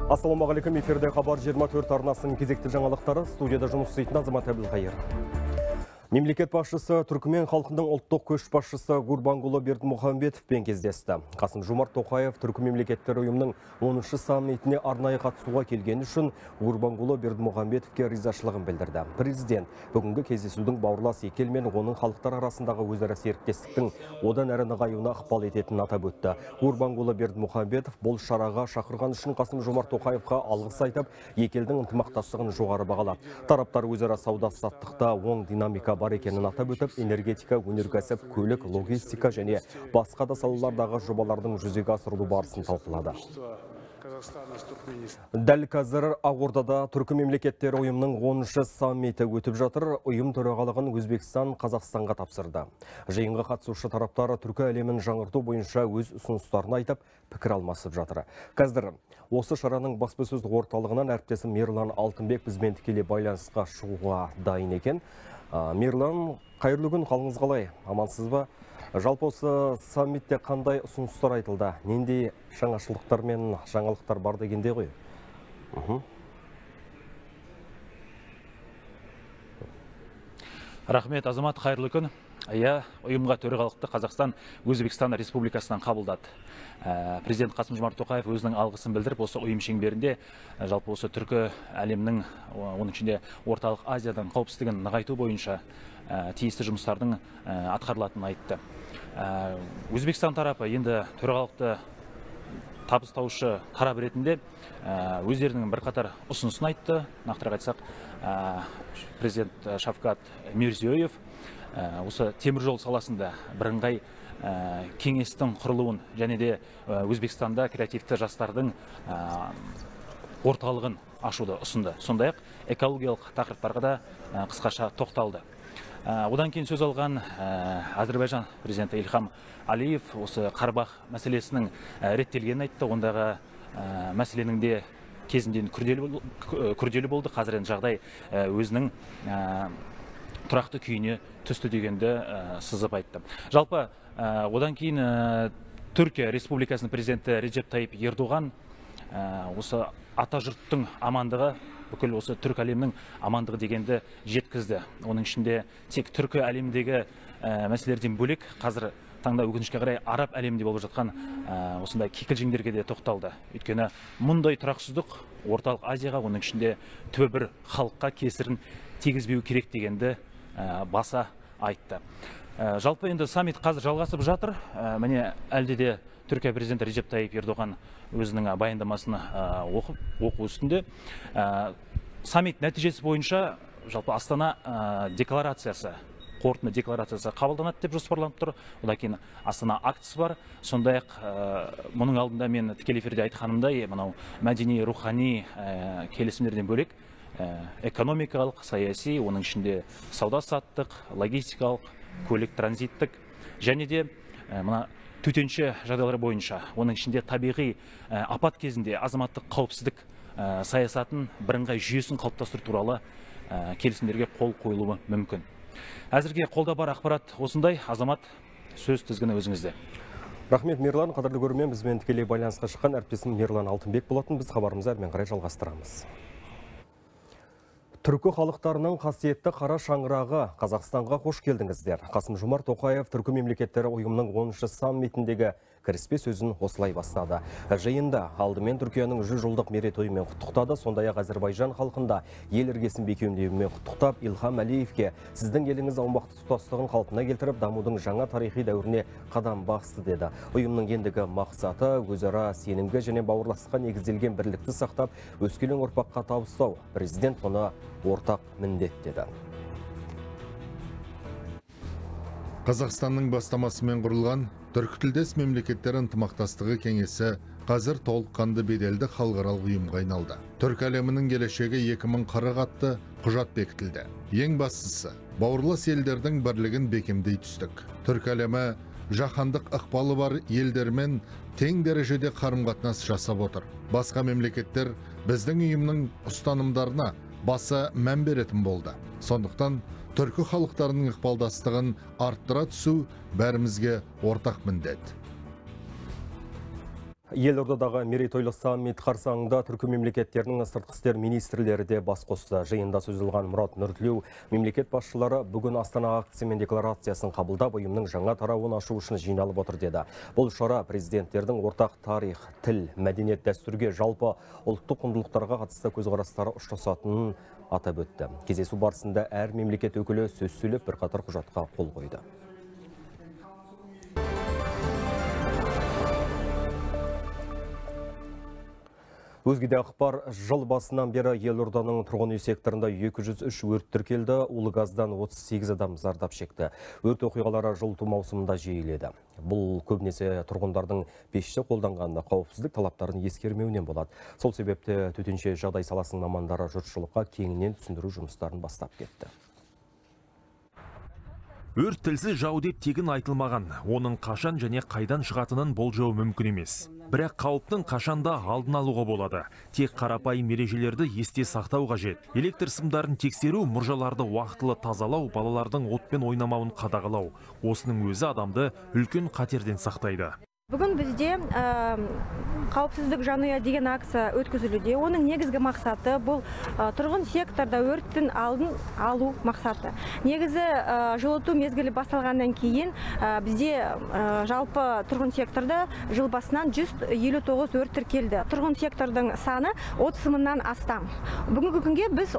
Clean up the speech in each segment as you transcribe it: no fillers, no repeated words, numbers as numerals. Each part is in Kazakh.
Ассалаумағалейкум, эфирде хабар 24 арнасының кезекті жаңалықтары, студияда жұмыс істейтін Азамат Әбілқайыр. Мемлекет басшысы Түркімен халқының ұлттық көшбасшысы Гурбангулы Бердімұхамбетовпен кездесті. Қасым-Жомарт Тоқаев Түркі мемлекеттер ұйымының 10-шы саммитіне арнайы қатысуға келгені үшін Гурбангулы Бердімұхамбетовке ризашылығын білдірді. Президент бүгінгі кездесудің бауырлас екі ел мен оның халықтар арасындағы өзара серіктестіктің одан әрі нығаюына ықпал ететінін атап өтті. Гурбангулы Бердімұхамбетов бұл шараға шақырған үшін Қасым-Жомарт Тоқаевқа алғыс айтып, екі елдің ынтымақтастығын жоғары бағалады. Тараптар өзара сауда-саттықта оң динамика бар екенін атап өтіп, энергетика, өнеркәсіп, көлік, логистика және басқа да салалардағы жобалардың жүзеге асырылу барысын талқылады. Дәл қазір Ақордада Түркі мемлекеттері ұйымның 10-шы саммиті өтіп жатыр. Ұйым төрағалығын Өзбекстан Қазақстанға тапсырды. Жиынға қатысушы тараптары түркі әлемін жаңғырту бойынша өз ұсыныстарын айтып, пікір алмасып жатыр. Қазір осы шараның баспасөз орталығынан әріптесім Мирлан Алтынбек бізбен тікелей байланысқа шығуға дайын екен. Мирлан, қайырлы күн, қалыңыз қалай? Амансыз ба? Жалпы осы саммитте қандай ұсыныстар айтылды? Нендей жаңашылдықтар мен жаңалықтар бар дегенде ғой? Рахмет, Азамат, қайырлы күн. Ұйымға төрағалықты Қазақстан Өзбекстан Республикасынан қабылдады. Президент Қасым-Жомарт Тоқаев өзінің алғысын білдіріп, осы ұйым шеңберінде жалпы осы түркі әлемнің, оның ішінде орталық Азиядан қауіпсіздігін нығайту бойынша тиісті жұмыстардың атқарылатынын айтты. Өзбекстан тарапы енді төрағалықты табыстаушы тарап ретінде өздерінің бірқатар ұсынысын айтты. Нақтырақ айтсақ, президент Шавкат Мирзиёев осы теміржол саласында бірыңғай кеңестің құрылуын және де Өзбекстанда креативті жастардың орталығын ашуды ұсынды. Сондай-ақ экологиялық тақырыптарға да қысқаша тоқталды. Одан кейін сөз алған Әзербайжан президенті Ильхам Алиев осы Қарабах мәселесінің реттелгенін айтты. Ондағы мәселенің де кезінде күрделі болды. Қазір жағдай өзінің тұрақты күйіне түсті дегенді сызып айтты. Жалпы одан кейін Түркия Республикасының президенті Реджеп Тайип Ердоған осы ата жұрттың амандығы, бүкіл осы түркі әлемнің амандығы дегенді жеткізді. Оның ішінде тек түркі әлемдегі мәселелерден бөлек қазір таңда өкінішке қарай араб әлемінде болып жатқан осындай кикілжіңдерге де тоқталды. Өйткені мұндай тұрақсыздық орталық Азияға, оның ішінде түбі бір халыққа кесірін тигізбеу керек дегенді баса айтты. Жалпы енді саммит қазір жалғасып жатыр. Міне әлде де Түркия президенті Реджеп Тайип Ердоған өзінің баяндамасын оқу үстінде. Саммит нәтижесі бойынша жалпы Астана декларациясы, қорытынды декларациясы қабылданады деп жоспарланып тұр. Одан кейін Астана актісі бар. Сондай-ақ мұның алдында мен тікелей эфирде айтқанымдай, мынау мәдени, рухани келісімдерден бөлек экономикалық, саяси, оның ішінде сауда-саттық, логистикалық, көлік транзиттік және де мына төтенше жағдайлар бойынша, оның ішінде табиғи апат кезінде азаматтық қауіпсіздік саясатын бірыңғай жүйесін қалыптастыру туралы келісімдерге қол қойылуы мүмкін. Әзірге қолда бар ақпарат осындай. Азамат, сөз тізгіні өзіңізде. Рахмет, Мирлан. Қадірлі көрермен, бізбен тікелей байланысқа шыққан әріптесім Мирлан Алтынбек болатын. Біз хабарымызды әрмен қарай жалғастырамыз. Түркі халықтарының қасиетті қара шаңырағы Қазақстанға қош келдіңіздер. Қасым-Жомарт Тоқаев Түркі мемлекеттері ұйымының 10-шы саммитіндегі кіріспе сөзін осылай бастады. Жиында алдымен Түркияның 100 жылдық мерейтойымен құттықтады. Сондай-ақ Әзербайжан халқында ел іргесін бекемдеуімен құттықтап, Ильхам Алиевке сіздің еліңіз аумақты тұтастығын қалпына келтіріп, дамудың жаңа тарихи дәуіріне қадам басты деді. Ұйымның ендігі мақсаты өзара сенімге және бауырластыққа негізделген бірлікті сақтап, өскелең ұрпаққа табыстау. Президент мұны ортақ міндет деді. Қазақстанның бастамасымен құрылған түркітілдес мемлекеттер ынтымақтастығы кеңесі қазір толыққанды беделді халықаралық ұйымға айналды. Түркі әлемінің келешегі 2040 атты құжат бекітілді. Ең бастысы, бауырлас елдердің бірлігін бекемдей түстік. Түркі әлемі жаһандық ықпалы бар елдермен тең дәрежеде қарым-қатынас жасап отыр. Басқа мемлекеттер біздің ұйымның ұстанымдарына баса мән беретін болды. Сондықтан түркі халықтарының ықпалдастығын арттыра түсу бәрімізге ортақ міндет. Елордадағы мерейтойлық саммит қарсаңында түркі мемлекеттерінің сыртқы істер министрлері де бас қосты. Жиында сөз алған Мұрат Нұртілеу мемлекет басшылары бүгін Астана акциясы мен декларациясын қабылдап, ұйымның жаңа тарауын ашу үшін жиналып отыр деді. Бұл шара президенттердің ортақ тарих, тіл, мәдениет, дәстүрге, жалпы ұлттық құндылықтарға қатысты көзқарастары ұштасатынын атап өтті. Кездесу барысында әр мемлекет өкілі сөз сөйлеп бірқатар құжатқа қол қойды. Өзгеде ақпар, жыл басынан бері Елорданың тұрғын үй секторында 203 өрт тіркелді, улы газдан 38 адам зардап шекті. Өрт оқиғалары жылыту маусымында жиіледі. Бұл көбінесе тұрғындардың пешті қолданғанда қауіпсіздік талаптарын ескермеуінен болады. Сол себепті төтенше жағдай саласының мамандары жұртшылыққа кеңінен түсіндіру жұмыстарын бастап кетті. Өрт тілсіз жау деп тегін айтылмаған, оның қашан және қайдан шығатынын болжау мүмкін емес. Бірақ қауіптің қашанда алдын алуға болады. Тек қарапайым ережелерді есте сақтау қажет. Электр сымдарын тексеру, мұржаларды уақытылы тазалау, балалардың отпен ойнамауын қадағалау. Осының өзі адамды үлкен қатерден сақтайды. Бүгін бізде қауіпсіздік жанұя деген акция өткізілуде. Оның негізгі мақсаты бұл тұрғын секторда өрттің алдын алу мақсаты. Негізі жылыту мезгілі басталғаннан кейін бізде жалпы тұрғын секторда жыл басынан 159 өрт тіркелді. Тұрғын сектордың саны 30 мыңнан астам. Бүгінгі күнге біз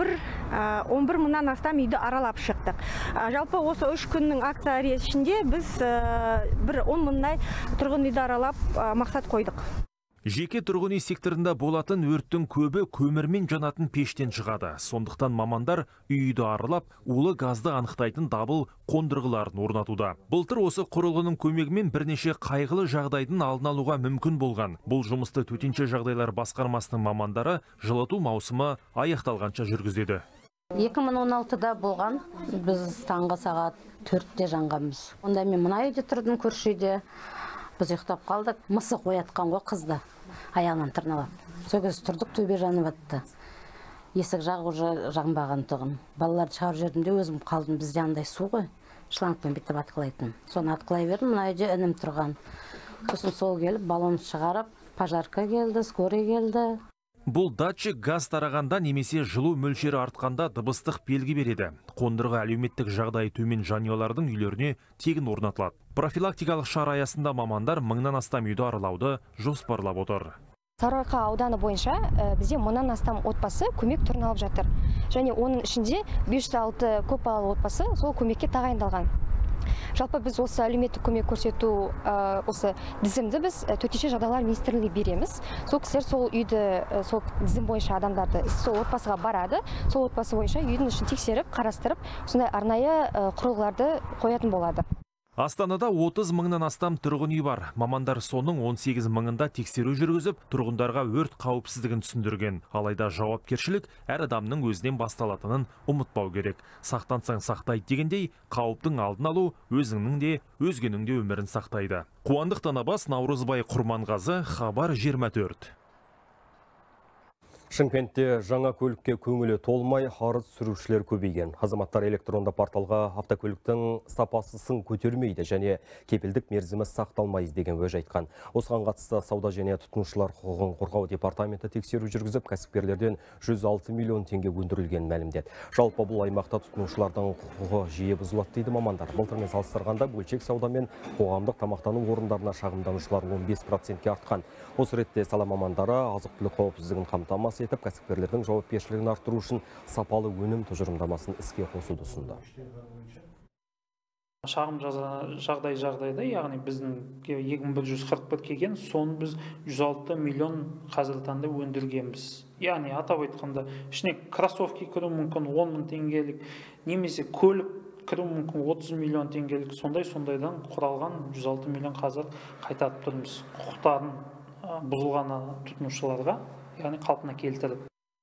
11 мыңнан астам үйді аралап шықтық. Жалпы осы 3 күннің акция ішінде біз бір 10 мыңнай тұрғын үйді аралап мақсат қойдық. Жеке тұрғын үй секторында болатын өрттің көбі көмірмен жанатын пештен шығады. Сондықтан мамандар үйді аралап, улы газды анықтайтын дабыл қондырғыларын орнатуда. Былтыр осы құрылғының көмегімен бірнеше қайғылы жағдайдың алдын алуға мүмкін болған. Бұл жұмысты төтенше жағдайлар басқармасының мамандары жылыту маусымы аяқталғанша жүргізеді. 2016-да болған, біз таңғы сағат 4-те жанғанбыз. Онда мен мына үйде тұрдым, көрші үйде. Біз ұйықтап қалдық, мысық оятқан ғой қызды, аяғынан тырналап. Сол кезде тұрдық, төбе жанып атты. Есік жағы уже жанбаған тұғын. Балаларды шығарып жердім де өзім қалдым, бізде андай су ғой, шлангпен бүйтіп атқылайтын. Соны атқылай бердім, мына үйде інім тұрған. Сосын сол келіп, баллон шығарып, пожарка келді, скорый келді. Бұл датчик газ тарағанда немесе жылу мөлшері артқанда дыбыстық белгі береді. Қондырғы әлеуметтік жағдайы төмен жанұялардың үйлеріне тегін орнатылады. Профилактикалық шара аясында мамандар 1000-нан астам үйді аралауды жоспарлап отыр. Сарыарқа ауданы бойынша бізде 1000-нан астам отбасы көмек түрін алып жатыр. Және оның ішінде 506 көпбалалы отбасы сол көмекке тағайындалған. Жалпы біз осы әлеуметтік көмек көрсету осы тізімді біз төтенше жағдайлар министрлігіне береміз. Сол кісілер сол үйді, сол тізім бойынша адамдарды сол отбасыға барады. Сол отбасы бойынша үйдің ішін тексеріп, қарастырып, сондай арнайы құрылғыларды қоятын болады. Астанада 30 мыңнан астам тұрғын үй бар. Мамандар соның 18 мыңында тексеру жүргізіп, тұрғындарға өрт қауіпсіздігін түсіндірген. Алайда жауапкершілік әр адамның өзінен басталатынын ұмытпау керек. Сақтансаң сақтайды дегендей, қауіптің алдын алу өзіңнің де, өзгенің де өмірін сақтайды. Қуандық Танабас, Наурызбай Құрманғазы, Хабар 24. Шымкентте жаңа көлікке көңілі толмай арыз сүрушілер көбейген. Азаматтар электронды порталға автокөліктің сапасысын көтермейді және кепілдік мерзімі сақталмайды деген уәж айтқан. Осыған қатысты Сауда және тұтынушылар құқығын қорғау департаменті тексеру жүргізіп, кәсіпкерлерден 106 миллион теңге өндірілген мәлімдеді. Жалпы бұл аймақта тұтынушылардың құқығы жиі бұзылады дейді мамандар. Былтырмен салыстырғанда бөлшек сауда мен қоғамдық тамақтану орындарына шағымданушылар 15%-ке артқан. Осы ретте сала мамандары азық-түлік қауіпсіздігін қамтамасыз етіп, кәсіпкерлердің жауапкершілігін арттыру үшін сапалы өнім тұжырымдамасын іске қосуды ұсынды. Шағым жағдайда, яғни біздің 2141 келген, соны біз 106 миллион қазіргі таңда өндіргенбіз. Яғни атап айтқанда, ішіне кроссовки кіру мүмкін 10 мың теңгелік, немесе көлік кіру мүмкін 30 миллион теңгелік, сондайдан құралған 106 миллион қазір қайтарып тұрмыз. Құқықтарын бұзылған тұтынушыларға, яғни қалпына келтіріп.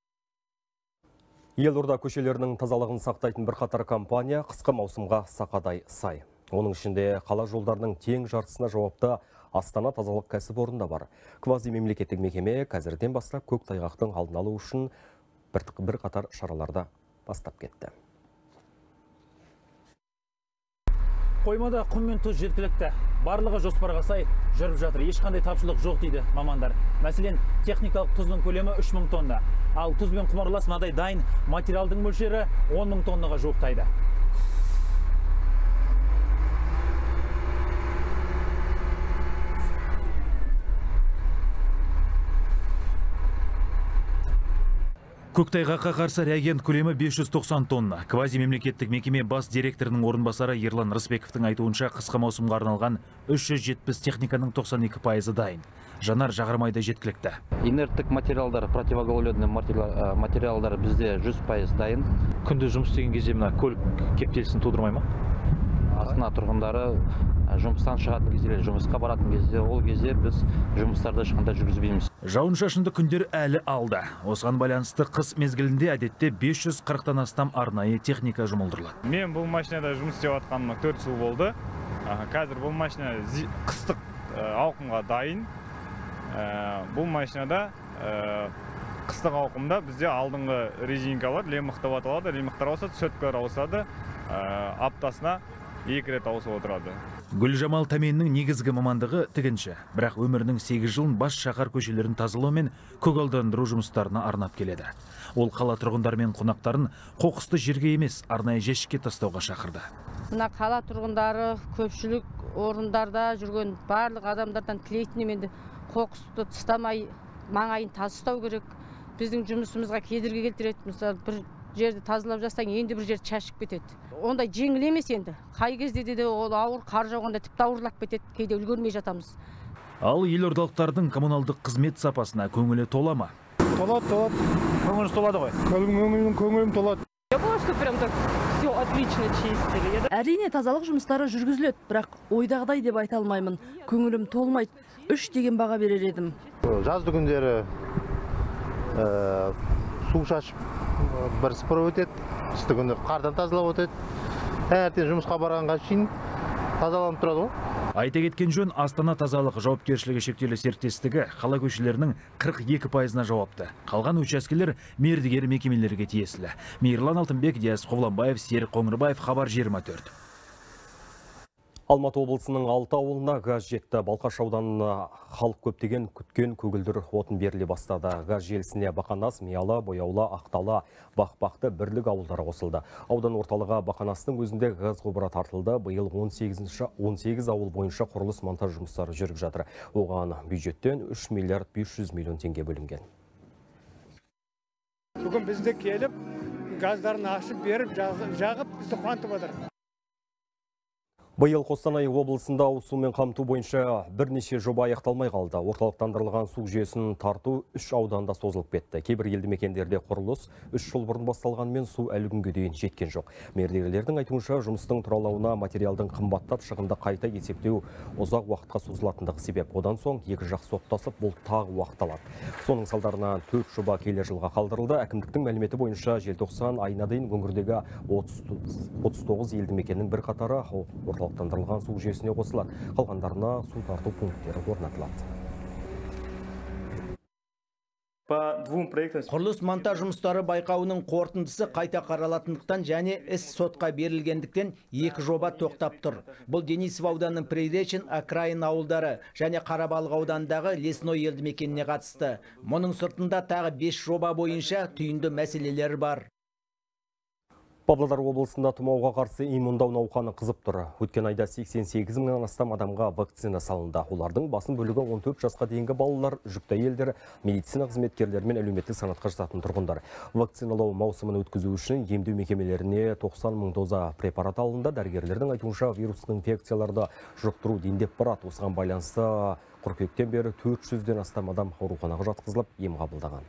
Елорда көшелерінің тазалығын сақтайтын бірқатар компания қысқы маусымға сақадай сай. Оның ішінде қала жолдарының тең жартысына жауапты Астана тазалық кәсіпорында бар. Квази мемлекеттік мекеме қазірден бастап көктайғақтың алдын алу үшін бірқатар шараларды бастап кетті. Қоймада құм мен тұз жеткілікті. барлығы жоспарға сай жүріп жатыр. Ешқандай тапшылық жоқ дейді мамандар. Мәселен, техникалық тұздың көлемі 3000 тонна. Ал тұз бен құмарлас мынадай дайын материалдың мөлшері 10.000 тоннаға жуықтайды. Көктайғаққа қарсы реагент көлемі 590 тонна. Квази мемлекеттік мекеме бас директорының орынбасары Ерлан Рысбековтің айтуынша қысқа маусымға арналған 370 техниканың 92% дайын. Жанар жағармайда жеткілікті. Инерттік материалдар, противогололедный материалдар бізде 100% дайын. Күнде жұмыс істеген кезде мына көлік кептелісін тудырмай ма? Астана тұрғындары жұмыстан шығатын кезде, жұмысқа баратын кезде, ол кезде біз жұмыстарды ешқандай жүргізбейміз. Жауын-шашынды күндер әлі алда. Осыған байланысты қыс мезгілінде әдетте 540-тан астам арнайы техника жұмылдырылады. Мен бұл машинада жұмыс істеп жатқаныма 4 жыл болды. Қазір бұл машина қыстық ауқымға дайын. Бұл машинада қыстық ауқымда бізде алдыңғы резинкалар, леммықтар аталады. Леммықтар ауысады, сөткалар ауысады. Аптасына 2 рет ауысып отырады. Гүлжамал Тәменнің негізгі мамандығы тігінші. Бірақ өмірінің 8 жылын бас шаһар көшелерін тазалау мен көгалдандыру жұмыстарына арнап келеді. Ол қала тұрғындары мен қонақтарын қоқысты жерге емес, арнайы жәшікке тастауға шақырды. Мына қала тұрғындары көпшілік орындарда жүрген барлық адамдардан тілейтінім енді қоқысты тастамай, маңайын таза ұстау керек. Біздің жұмысымызға кедергі келтіреді. Мысалы, бір жерді тазалап жатсаң, енді бір жер шашып кетеді. Ондай жеңіл емес енді. Қай кезде де ол ауыр, қар жауғанда тіпті ауырлап кетеді, кейде үлгермей жатамыз. Ал елордалықтардың коммуналдық қызмет сапасына көңілі тола ма? Толады. Көңіліңіз толады ғой? Көңілім толады. Әрине тазалық жұмыстары жүргізіледі, бірақ ойдағыдай деп айта алмаймын. Көңілім толмайды. 3 деген баға берер едім. Жазды күндері су шашып бір сыпырып өтеді, қысты күні қардан тазалап өтеді. Таңертең жұмысқа барғанға шейін тазаланып тұрады ғой. Айта кеткен жөн, Астана тазалық жауапкершілігі шектеулі серіктестігі қала көшелерінің 42%-на жауапты. Қалған учаскелер мердігер мекемелерге тиесілі. Мейірлан Алтынбек, Диас Қоғланбаев, Серік Қоңырбаев, Хабар 24. Алматы облысының 6 ауылына газ жетті. Балқаш ауданына халық көптеген күткен көгілдір отын беріле бастады. Газ желісіне Бақанас, Миялы, Бояулы, Ақталы, Бақбақты бірлік ауылдары қосылды. Аудан орталығы Бақанастың өзінде газ құбыры тартылды. Биыл 18 ауыл бойынша құрылыс монтаж жұмыстары жүріп жатыр. Оған бюджеттен 3 миллиард 500 миллион теңге бөлінген. Бүгін бізде келіп, газдарын ашып беріп, жағып, бізді қуантып отыр. Биыл Қостанай облысында ауызсумен қамту бойынша бірнеше жоба аяқталмай қалды. Орталықтандырылған су жүйесін тарту 3 ауданда созылып кетті. Кейбір елді мекендерде құрылыс 3 жыл бұрын басталғанмен су әлі күнге дейін жеткен жоқ. Мердігерлердің айтуынша жұмыстың тұралауына материалдың қымбаттап, шығынды қайта есептеу ұзақ уақытқа созылатындығы себеп. Одан соң екі жақ соттасып, бұл тағы уақыт алады. Соның салдарынан 4 жоба келер жылға қалдырылды. Әкімдіктің мәліметі бойынша желтоқсан айына дейін өңірдегі 39 елді мекеннің бір қатары орталықтандырылған су жүйесіне қосылады. Қалғандарына су тарту пункттері орнатылады. Құрылыс монтаж жұмыстары байқауының қорытындысы қайта қаралатындықтан және іс сотқа берілгендіктен 2 жоба тоқтап тұр. Бұл Денисов ауданының Приречен, Окраин ауылдары және Қарабалық аудандағы Лесной елді мекеніне қатысты. Мұның сыртында тағы 5 жоба бойынша түйінді мәселелер бар. Павлодар облысында тұмауға қарсы иммундау науқаны қызып тұр. Өткен айда 88 мыңнан астам адамға вакцина салынды. Олардың басым бөлігі 14 жасқа дейінгі балалар, жүкті әйелдер, медицина қызметкерлері мен әлеуметтік санатқа жататын тұрғындар. Вакциналау маусымын өткізу үшін емдеу мекемелеріне 90 мың доза препарат алынды. Дәрігерлердің айтуынша вирустық инфекцияларды жұқтыру дендеп барады. Осыған байланысты қыркүйектен бері 400-ден астам адам ауруханаға жатқызылып, ем қабылдаған.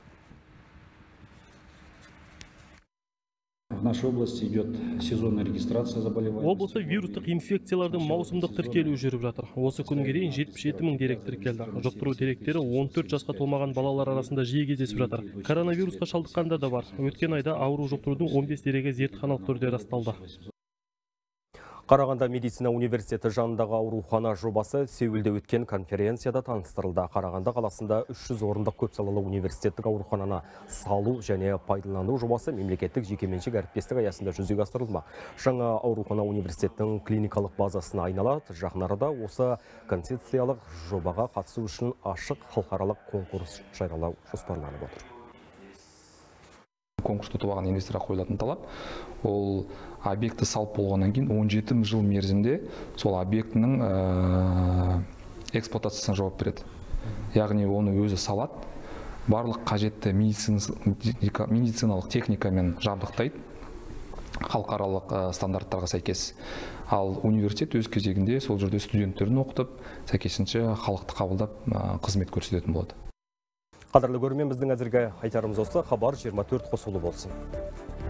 В нашей области идет сезонная регистрация заболеваний. Облыста вирустық инфекциялардың маусымдық тіркелуі жүріп жатыр. Осы күнге дейін 77 мың дерек тіркелді. Жұқтыру деректері 14 жасқа толмаған балалар арасында жиі кездесіп жатыр. Коронавирусқа шалдыққандар да бар. Өткен айда ауру жұқтырудың 15 дерегі зертханалық түрде расталды. Қарағанды медицина университеті жанындағы аурухана жобасы Сеулде өткен конференцияда таныстырылды. Қарағанды қаласында 300 орындық көпсалалы университеттік аурухананы салу және пайдалану жобасы мемлекеттік жекеменшік әріптестік аясында жүзеге асырылмақ. Жаңа аурухана университеттің клиникалық базасына айналады. Жақын арада осы концепциялық жобаға қатысу үшін ашық халықаралық конкурс жариялау жоспарланып отыр. Конкурс ұтып алған инвесторға қойылатын талап, ол объекті салып болғаннан кейін 17 жыл мерзімде сол объектінің эксплуатациясына жауап береді. Яғни оны өзі салады, барлық қажетті медициналық техникамен жабдықтайды, халықаралық стандарттарға сәйкес. Ал университет өз кезегінде сол жерде студенттерін оқытып, сәйкесінше халықты қабылдап қызмет көрсететін болады. Қадірлі көрермен, біздің әзірге айтарымыз осы. Хабар 24 қосулы болсын.